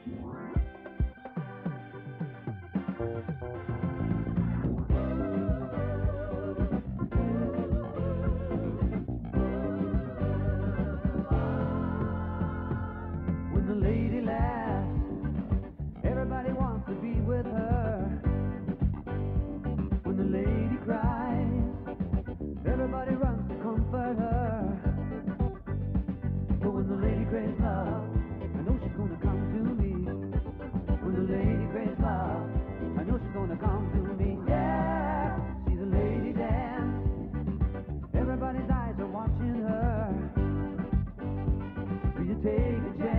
When the lady laughs, everybody wants to be with her. When the lady cries, everybody runs to comfort her. But when the lady craves love, I know she's gonna come to me. When the lady craves love, I know she's gonna come to me. Yeah, she's a lady dance. Everybody's eyes are watching her. Will you take a chance?